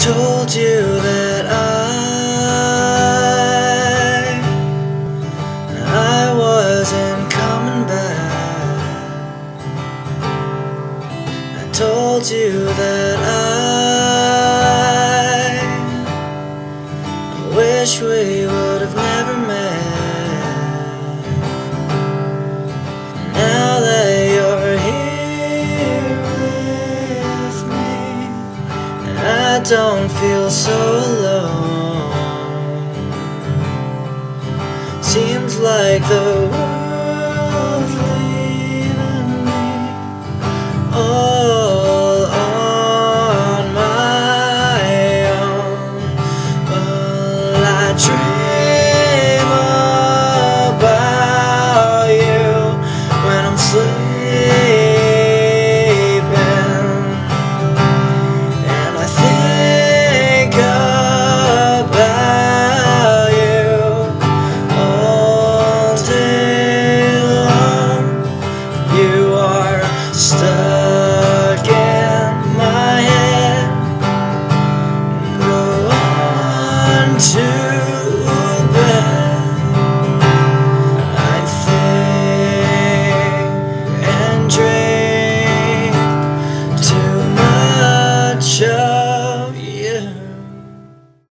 told you that I wasn't coming back. I told you that I wish we would have never met. Now that you're here with me, I don't feel so alone. Seems like the world